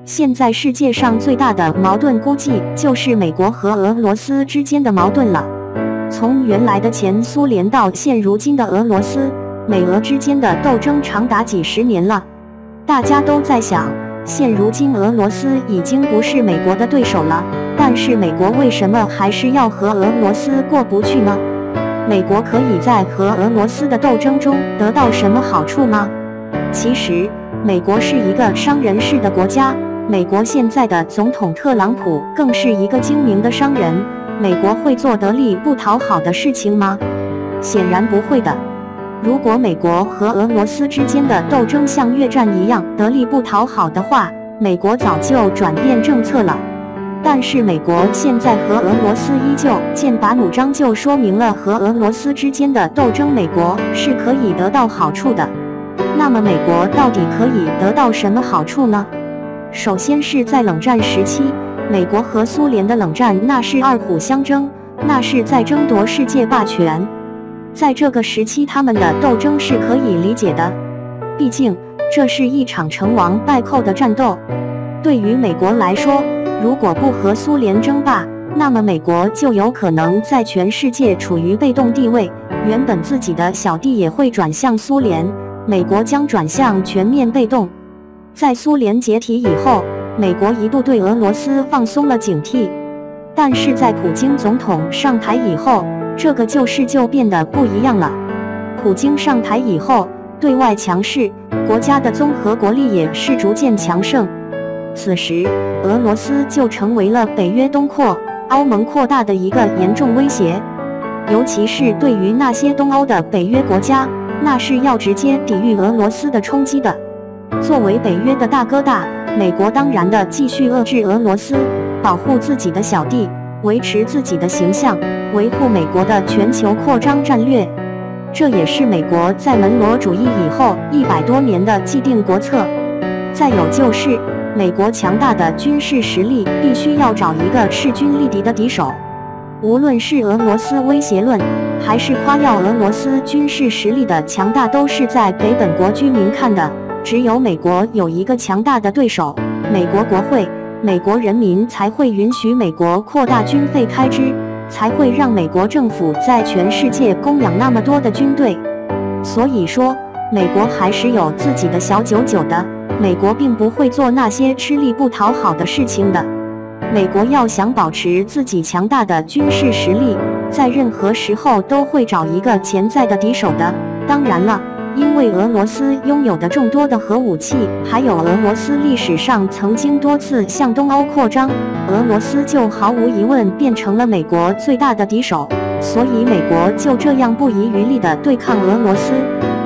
现在世界上最大的矛盾估计就是美国和俄罗斯之间的矛盾了。从原来的前苏联到现如今的俄罗斯，美俄之间的斗争长达几十年了。大家都在想，现如今俄罗斯已经不是美国的对手了，但是美国为什么还是要和俄罗斯过不去呢？美国可以在和俄罗斯的斗争中得到什么好处吗？其实，美国是一个商人式的国家，美国现在的总统特朗普更是一个精明的商人。美国会做得力不讨好的事情吗？显然不会的。如果美国和俄罗斯之间的斗争像越战一样得力不讨好的话，美国早就转变政策了。但是美国现在和俄罗斯依旧剑拔弩张，就说明了和俄罗斯之间的斗争，美国是可以得到好处的。那么美国到底可以得到什么好处呢？首先是在冷战时期，美国和苏联的冷战那是二虎相争，那是在争夺世界霸权。在这个时期，他们的斗争是可以理解的，毕竟这是一场成王败寇的战斗。对于美国来说，如果不和苏联争霸，那么美国就有可能在全世界处于被动地位，原本自己的小弟也会转向苏联，美国将转向全面被动。在苏联解体以后，美国一度对俄罗斯放松了警惕，但是在普京总统上台以后，这个旧事就变得不一样了。普京上台以后，对外强势，国家的综合国力也是逐渐强盛。此时，俄罗斯就成为了北约东扩、欧盟扩大的一个严重威胁，尤其是对于那些东欧的北约国家，那是要直接抵御俄罗斯的冲击的。作为北约的大哥大，美国当然的继续遏制俄罗斯，保护自己的小弟，维持自己的形象，维护美国的全球扩张战略。这也是美国在门罗主义以后100多年的既定国策。再有就是，美国强大的军事实力必须要找一个势均力敌的敌手。无论是俄罗斯威胁论，还是夸耀俄罗斯军事实力的强大，都是在给本国居民看的。只有美国有一个强大的对手，美国国会、美国人民才会允许美国扩大军费开支，才会让美国政府在全世界供养那么多的军队。所以说，美国还是有自己的小九九的，美国并不会做那些吃力不讨好的事情的。美国要想保持自己强大的军事实力，在任何时候都会找一个潜在的敌手的。当然了，因为俄罗斯拥有的众多的核武器，还有俄罗斯历史上曾经多次向东欧扩张，俄罗斯就毫无疑问变成了美国最大的敌手，所以美国就这样不遗余力地对抗俄罗斯。